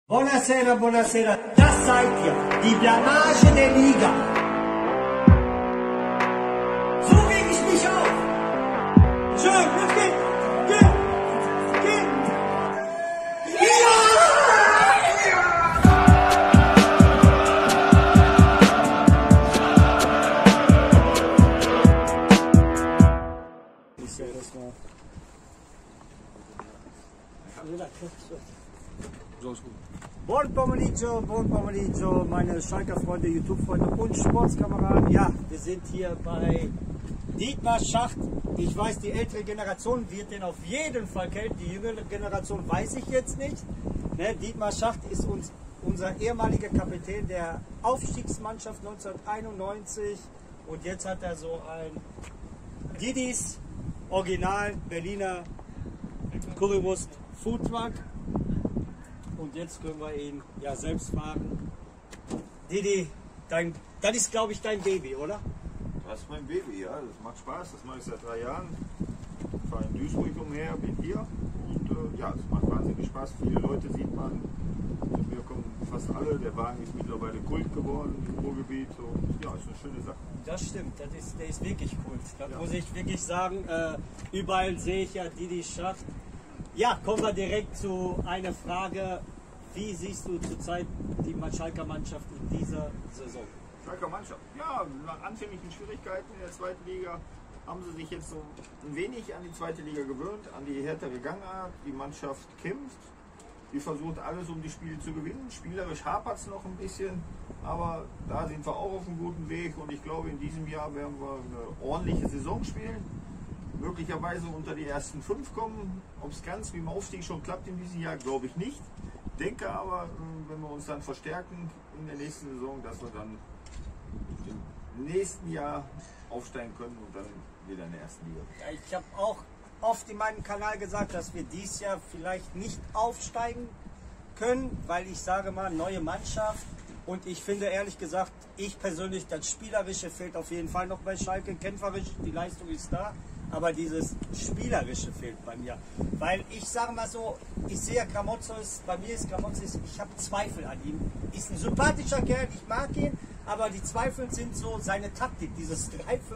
Buonasera, buonasera, das zeigt ihr die Blamage der Liga. So reg ich mich auf. Schön, jetzt geht. Ja! Ich sehe das mal. So ist gut. Buon pomeriggio, meine Schalker-Freunde, YouTube-Freunde und Sportskameraden. Ja, wir sind hier bei Dietmar Schacht. Ich weiß, die ältere Generation wird den auf jeden Fall kennen. Die jüngere Generation weiß ich jetzt nicht. Ne, Dietmar Schacht ist unser ehemaliger Kapitän der Aufstiegsmannschaft 1991. Und jetzt hat er so ein Didis Original Berliner Currywurst Foodtruck. Und jetzt können wir ihn ja selbst fahren. Didi, das ist, glaube ich, dein Baby, oder? Das ist mein Baby, ja. Das macht Spaß. Das mache ich seit 3 Jahren. Ich fahre in Duisburg umher, bin hier. Und ja, es macht wahnsinnig Spaß. Viele Leute sieht man. Zu mir kommen fast alle. Der Wagen ist mittlerweile Kult geworden im Ruhrgebiet. Und ja, ist eine schöne Sache. Das stimmt, der ist wirklich Kult. Da Ja. muss ich wirklich sagen, überall sehe ich ja Didi Schacht. Ja, kommen wir direkt zu einer Frage. Wie siehst du zurzeit die Schalker Mannschaft in dieser Saison? Schalker Mannschaft. Ja, nach anfänglichen Schwierigkeiten in der zweiten Liga haben sie sich jetzt so ein wenig an die zweite Liga gewöhnt, an die härtere Gangart. Die Mannschaft kämpft. Die versucht alles, um die Spiele zu gewinnen. Spielerisch hapert es noch ein bisschen, aber da sind wir auch auf einem guten Weg. Und ich glaube, in diesem Jahr werden wir eine ordentliche Saison spielen. Möglicherweise unter die ersten 5 kommen. Ob es ganz wie im Aufstieg schon klappt in diesem Jahr, glaube ich nicht. Denke aber, wenn wir uns dann verstärken in der nächsten Saison, dass wir dann im nächsten Jahr aufsteigen können und dann wieder in der ersten Liga. Ja, ich habe auch oft in meinem Kanal gesagt, dass wir dieses Jahr vielleicht nicht aufsteigen können, weil ich sage mal, neue Mannschaft. Und ich finde ehrlich gesagt, ich persönlich, das Spielerische fehlt auf jeden Fall noch bei Schalke. Kämpferisch, die Leistung ist da, aber dieses Spielerische fehlt bei mir. Weil ich sage mal so, ich sehe Gramotzes, bei mir ist Gramotzes, ich habe Zweifel an ihm. Ist ein sympathischer Kerl, ich mag ihn, aber die Zweifel sind so seine Taktik. Dieses 3-5-2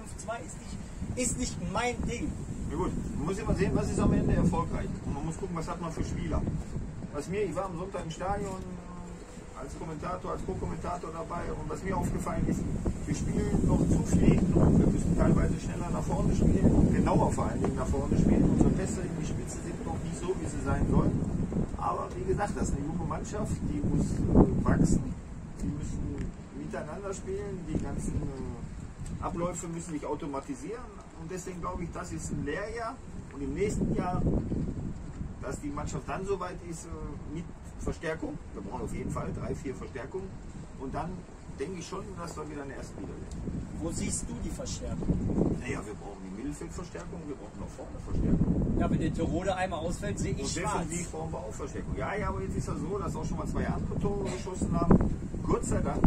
ist nicht mein Ding. Na gut, man muss immer sehen, was ist am Ende erfolgreich. Und man muss gucken, was hat man für Spieler. Ich war am Sonntag im Stadion als Kommentator, als Co-Kommentator dabei und was mir aufgefallen ist, wir spielen noch zu viel hinten rum. Wir müssen teilweise schneller nach vorne spielen und genauer vor allen Dingen nach vorne spielen. Unsere Pässe in die Spitze sind noch nicht so, wie sie sein sollen. Aber wie gesagt, das ist eine junge Mannschaft, die muss wachsen. Die müssen miteinander spielen, die ganzen Abläufe müssen sich automatisieren. Und deswegen glaube ich, das ist ein Lehrjahr. Und im nächsten Jahr, dass die Mannschaft dann soweit ist mit Verstärkung, wir brauchen auf jeden Fall 3, 4 Verstärkungen. Und dann denke ich schon, dass wir wieder in der ersten Liga sind. Wo siehst du die Verstärkung? Naja, wir brauchen die Mittelfeldverstärkung, wir brauchen noch vorne Verstärkung. Ja, wenn der Tirode einmal ausfällt, sehe ich Und schwarz. defensiv brauchen wir auch Verstärkung. Ja, aber jetzt ist ja so, dass auch schon mal 2 andere Tore geschossen haben. Gott sei Dank.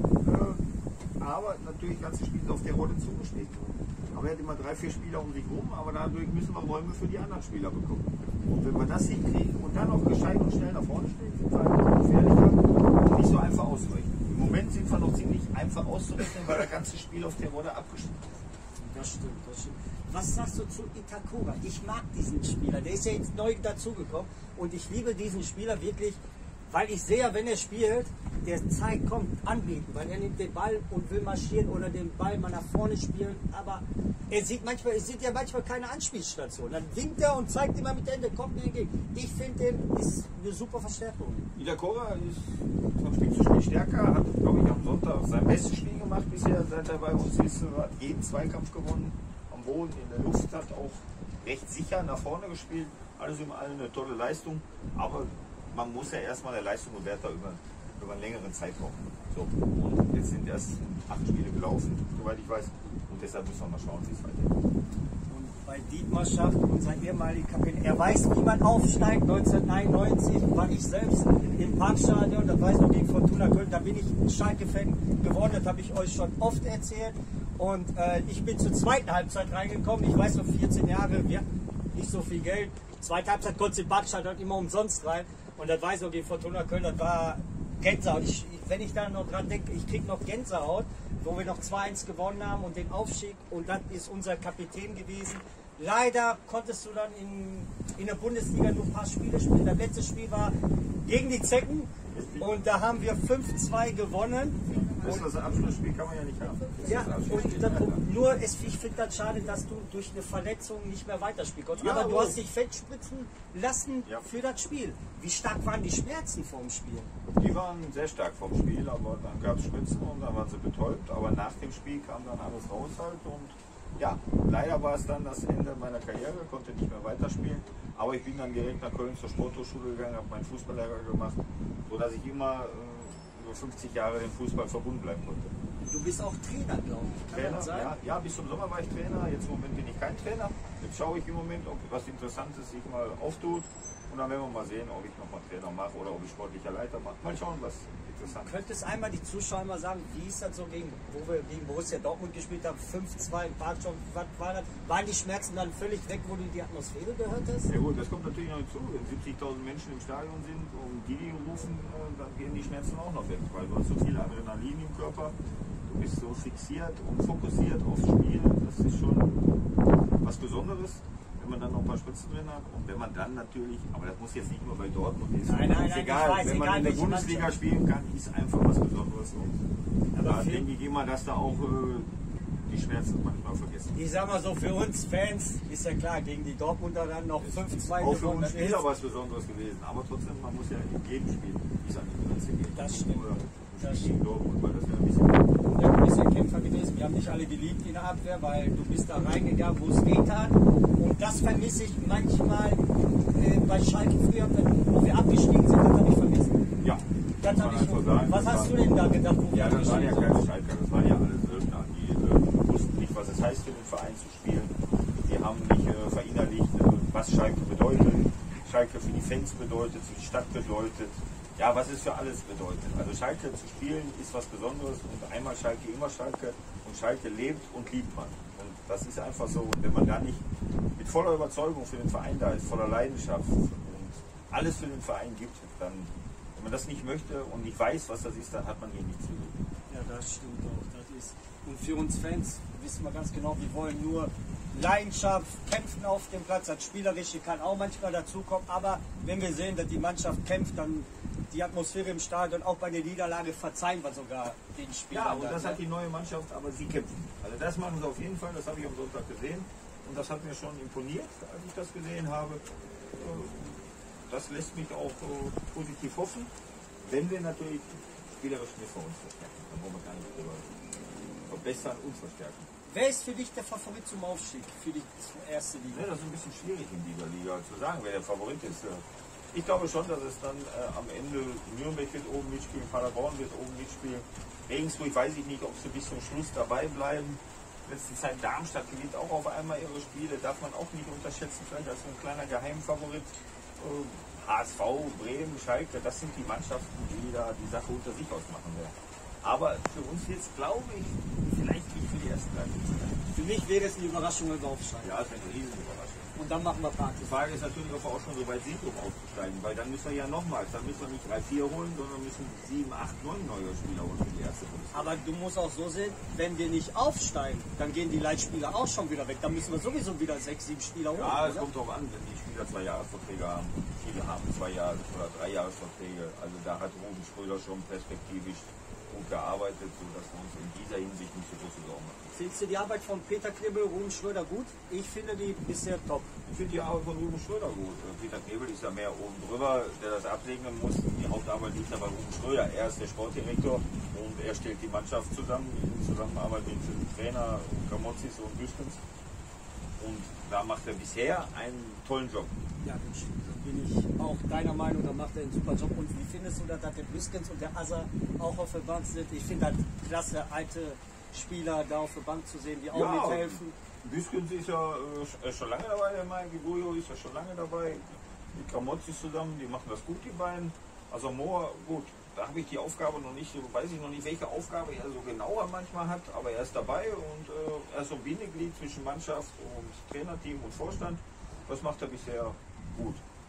Aber natürlich hat das Spiel auf der Rolle zugeschnitten. Aber er hat immer 3, 4 Spieler um sich rum, aber dadurch müssen wir Räume für die anderen Spieler bekommen. Und wenn wir das hinkriegen und dann auch gescheit und schnell nach vorne stehen, sind wir einfach gefährlicher und nicht so einfach auszurechnen. Im Moment sind wir noch ziemlich einfach auszurechnen, weil das ganze Spiel auf der Rolle abgestimmt ist. Das stimmt, das stimmt. Was sagst du zu Itakura? Ich mag diesen Spieler, der ist ja jetzt neu dazugekommen und ich liebe diesen Spieler wirklich, weil ich sehe, wenn er spielt, der zeigt, kommt, anbieten, weil er nimmt den Ball und will marschieren oder den Ball mal nach vorne spielen, aber es sind ja manchmal keine Anspielstation. Dann winkt er und zeigt immer mit der Hände, kommt mir entgegen. Ich finde, den ist eine super Verstärkung. Itakura ist von Spiel zu Spiel stärker, hat, glaube ich, am Sonntag sein bestes Spiel gemacht bisher, seit er bei uns ist, hat jeden Zweikampf gewonnen, am Boden, in der Luft, hat auch recht sicher nach vorne gespielt. Alles in allem eine tolle Leistung, aber man muss ja erstmal der Leistung bewerten über einen längeren Zeitraum. So, und jetzt sind erst 8 Spiele gelaufen, soweit ich weiß, und deshalb müssen wir mal schauen, wie es weitergeht. Und bei Dietmar Schacht, unser ehemaliger Kapitän, er weiß, wie man aufsteigt. 1991 war ich selbst im Parkstadion, das weiß noch gegen Fortuna Köln, da bin ich Schalke-Fan geworden, das habe ich euch schon oft erzählt. Und ich bin zur zweiten Halbzeit reingekommen, ich weiß noch, 14 Jahre, wir hatten nicht so viel Geld. Zweite Halbzeit konnte im Parkstadion immer umsonst rein. Und das weiß ich noch, gegen Fortuna Köln, das war Gänsehaut. Wenn ich da noch dran denke, ich kriege noch Gänsehaut, wo wir noch 2-1 gewonnen haben und den Aufstieg, und das ist unser Kapitän gewesen. Leider konntest du dann in der Bundesliga nur ein paar Spiele spielen. Das letzte Spiel war gegen die Zecken und da haben wir 5-2 gewonnen. Das Abschlussspiel kann man ja nicht haben. Ja, und dann, ich finde das schade, dass du durch eine Verletzung nicht mehr weiterspielen konntest. Ja, aber du hast dich fettspritzen lassen ja. für das Spiel. Wie stark waren die Schmerzen vor dem Spiel? Die waren sehr stark vom Spiel, aber dann gab es Spritzen und dann waren sie betäubt. Aber nach dem Spiel kam dann alles raus halt und ja, leider war es dann das Ende meiner Karriere, konnte nicht mehr weiterspielen. Aber ich bin dann direkt nach Köln zur Sporthochschule gegangen, habe meinen Fußballlehrer gemacht, sodass ich immer über 50 Jahre dem Fußball verbunden bleiben konnte. Du bist auch Trainer, glaube ich. Kann Trainer, das sein? ja, bis zum Sommer war ich Trainer, jetzt im Moment bin ich kein Trainer. Jetzt schaue ich im Moment, ob was Interessantes sich mal auftut. Und dann werden wir mal sehen, ob ich nochmal Trainer mache oder ob ich sportlicher Leiter mache. Mal schauen, was interessant ist. Könntest einmal die Zuschauer mal sagen, wie ist das so, wo wir gegen Borussia Dortmund gespielt haben, 5-2 im Park schon, was war das? Waren die Schmerzen dann völlig weg, wo du die Atmosphäre gehört hast? Ja gut, das kommt natürlich noch hinzu. Wenn 70.000 Menschen im Stadion sind und die rufen, dann gehen die Schmerzen auch noch weg, weil du hast so viel Adrenalin im Körper. Du bist so fixiert und fokussiert aufs Spiel. Das ist schon was Besonderes, wenn man dann noch ein paar Spritzen drin hat. Und wenn man dann natürlich, aber das muss jetzt nicht nur bei Dortmund ist. Nein, ist egal. Wenn man in der Bundesliga spielen kann, ist einfach was Besonderes. Und da denke ich immer, dass da auch die Schmerzen manchmal vergessen. Ich sag mal so, für uns Fans ist ja klar, gegen die Dortmunder dann noch 5-2 auch für uns Spieler was Besonderes gewesen. Aber trotzdem, man muss ja in jedem Spiel bis an die Grenze gehen. Das stimmt. Das stimmt. Dortmund, weil das ja ein bisschen. Ja, du bist ja Kämpfer gewesen. Wir haben dich alle geliebt in der Abwehr, weil du bist da reingegangen, wo es geht hat. Und das vermisse ich manchmal bei Schalke früher, wo wir abgestiegen sind, das habe ich vergessen. Ja, das habe ich sagen, was hast du denn da gedacht? Ja, das waren ja keine Schalker, das waren ja alle Söldner. Die wussten nicht, was es heißt, für den Verein zu spielen. Die haben nicht verinnerlicht, was Schalke bedeutet. Schalke für die Fans bedeutet, für die Stadt bedeutet. Ja, was es für alles bedeutet. Also Schalke zu spielen ist was Besonderes und einmal Schalke, immer Schalke. Und Schalke lebt und liebt man. Und das ist einfach so. Und wenn man da nicht mit voller Überzeugung für den Verein da ist, voller Leidenschaft und alles für den Verein gibt, dann, wenn man das nicht möchte und nicht weiß, was das ist, dann hat man hier nichts zu tun. Ja, das stimmt auch. Das ist, und für uns Fans wissen wir ganz genau, wir wollen nur Leidenschaft, kämpfen auf dem Platz. Das Spielerische kann auch manchmal dazukommen, aber wenn wir sehen, dass die Mannschaft kämpft, dann die Atmosphäre im Stadion, auch bei der Niederlage, verzeihen wir sogar den Spielern. Ja, und das hat die neue Mannschaft, aber sie kämpfen. Also das machen sie auf jeden Fall, das habe ich am Sonntag gesehen und das hat mir schon imponiert, als ich das gesehen habe. Das lässt mich auch positiv hoffen, wenn wir natürlich spielerisch mit uns verstärken. Dann wollen wir gar nicht drüber verbessern und verstärken. Wer ist für dich der Favorit zum Aufstieg, für die erste Liga? Ja, das ist ein bisschen schwierig in dieser Liga zu sagen, wer der Favorit ist. Ich glaube schon, dass es dann am Ende Nürnberg wird oben mitspielen, Paderborn wird oben mitspielen. Regensburg weiß ich nicht, ob sie bis zum Schluss dabei bleiben. Letzte Zeit Darmstadt gewinnt auch auf einmal ihre Spiele, darf man auch nicht unterschätzen, vielleicht als ein kleiner Geheimfavorit. HSV, Bremen, Schalke, das sind die Mannschaften, die da die Sache unter sich ausmachen werden. Aber für uns jetzt glaube ich, vielleicht nicht für die ersten 3. Für mich wäre es eine Überraschung, wenn wir aufsteigen. Ja, das wäre eine riesige Überraschung. Und dann machen wir Party. Die Frage ist natürlich, ob wir auch schon so weit sind, um aufzusteigen, weil dann müssen wir ja nochmals, dann müssen wir nicht 3, 4 holen, sondern müssen 7, 8, 9 neue Spieler holen für die erste Bundesliga. Aber du musst auch so sehen, wenn wir nicht aufsteigen, dann gehen die Leitspieler auch schon wieder weg. Dann müssen wir sowieso wieder 6, 7 Spieler holen. Ja, es oder? kommt darauf an, wenn die Spieler 2 Jahresverträge haben. Viele haben 2 Jahres oder 3 Jahresverträge. Also da hat Ruben Schröder schon perspektivisch gut gearbeitet, sodass wir uns in dieser Hinsicht nicht so große Sorgen machen. Findest du die Arbeit von Peter Knebel, Ruben Schröder gut? Ich finde die bisher top. Ich finde die Arbeit von Ruben Schröder gut. Peter Knebel ist ja mehr oben drüber, der das absegnen muss. Die Hauptarbeit liegt ja bei Ruben Schröder. Er ist der Sportdirektor und er stellt die Mannschaft zusammen, in Zusammenarbeit mit dem Trainer Kamozis und Büskens. Und da macht er bisher einen tollen Job. Ja, da bin ich auch deiner Meinung, da macht er einen super Job. Und wie findest du, dass der Büskens und der Azar auch auf der Bank sind? Ich finde das klasse, alte Spieler da auf der Bank zu sehen, die auch mithelfen. Büskens ist ja schon lange dabei, der Mike Guyo ist ja schon lange dabei. Mit Kamozis zusammen, die machen das gut, die beiden. Also Mohr, gut, da habe ich die Aufgabe noch nicht, weiß ich noch nicht, welche Aufgabe er so genauer manchmal hat, aber er ist dabei und er ist so ein Bindeglied zwischen Mannschaft und Trainerteam und Vorstand. Das macht er bisher gut.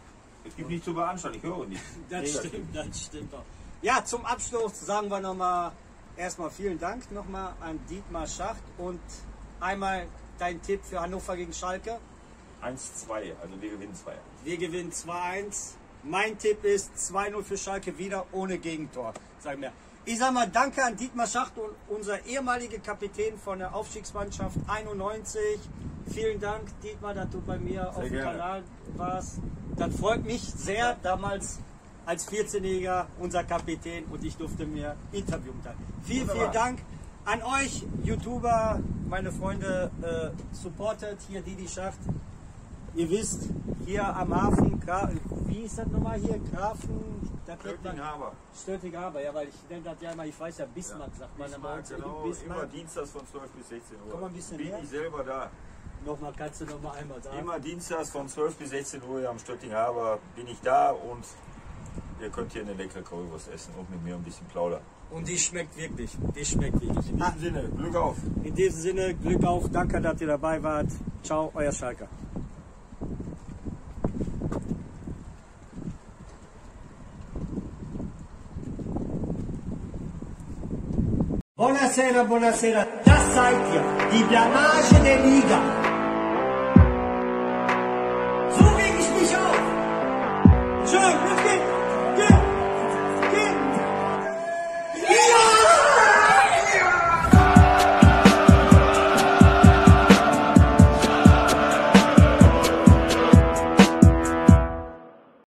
Es gibt nichts zu beanstanden, ich höre nichts. Das stimmt auch. Ja, zum Abschluss sagen wir nochmal erstmal vielen Dank nochmal an Dietmar Schacht und einmal dein Tipp für Hannover gegen Schalke. 1-2, also wir gewinnen 2. Wir gewinnen 2-1. Mein Tipp ist 2-0 für Schalke wieder ohne Gegentor, sagen wir. Ich sage mal danke an Dietmar Schacht, unser ehemaliger Kapitän von der Aufstiegsmannschaft 91. Vielen Dank, Dietmar, dass du bei mir auf dem Kanal warst. Das freut mich sehr, damals als 14-Jähriger unser Kapitän und ich durfte mir interviewen. Vielen Dank an euch, YouTuber, meine Freunde, supportet hier Didi Schacht. Ihr wisst, hier am Hafen, wie ist das nochmal hier? Störting-Haber, ja, weil ich nenne das ja immer, ich weiß ja, Bismarck sagt man. Bismarck, genau, Bismarck. Immer dienstags von 12 bis 16 Uhr. Komm mal ein bisschen Bin näher. ich selber da. Nochmal, kannst du nochmal einmal sagen? Immer dienstags von 12 bis 16 Uhr am Störting-Haber bin ich da und ihr könnt hier eine leckere Currywurst essen und mit mir ein bisschen plaudern. Und die schmeckt wirklich, die schmeckt wirklich. In diesem Sinne, Glück auf! In diesem Sinne, Glück auf, danke, dass ihr dabei wart. Ciao, euer Schalker. Buonasera, buonasera, das seid ihr, die Blamage der Liga.